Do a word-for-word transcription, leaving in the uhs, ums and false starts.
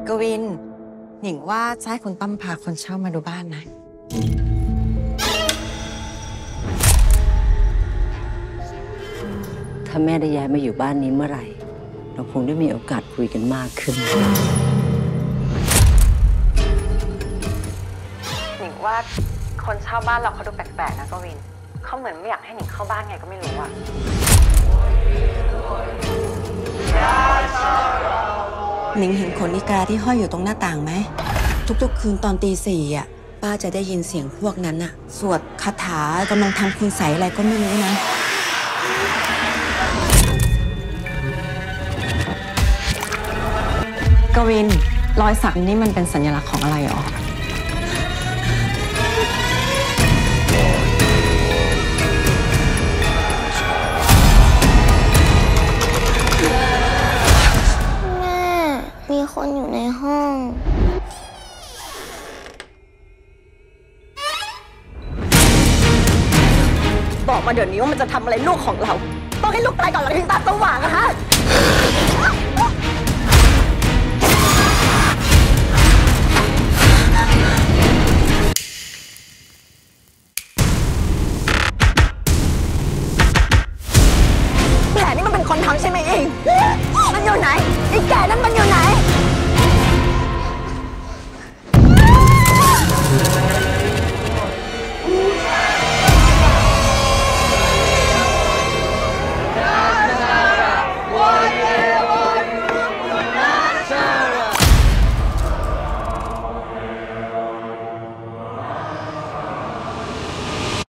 กวินหนิงว่าจะให้คุณตั้มพาคนเช่ามาดูบ้านนะถ้าแม่ได้ย้ายมาอยู่บ้านนี้เมื่อไหร่เราคงได้มีโอกาสคุยกันมากขึ้นหนิงว่าคนเช่าบ้านเราเขาดูแปลกๆนะกวินเขาเหมือนไม่อยากให้หนิงเข้าบ้านไงก็ไม่รู้อะหนิงเห็นขนอีกาที่ห้อยอยู่ตรงหน้าต่างไหมทุกๆคืนตอนตีสี่อ่ะป้าจะได้ยินเสียงพวกนั้นอ่ะสวดคาถากำลังทำคุณไสอะไรก็ไม่รู้นะกวินรอยสักนี่มันเป็นสัญลักษณ์ของอะไรหรอมีคนอยู่ในห้องบอกมาเดี๋ยวนี้ว่ามันจะทำอะไรลูกของเราต้องให้ลูกตายก่อนเราถึงตาสว่างอะฮะแผลนี่มันเป็นคนทำใช่ไหมเองมันอยู่ไหนไอ้แก่นั้นมันอยู่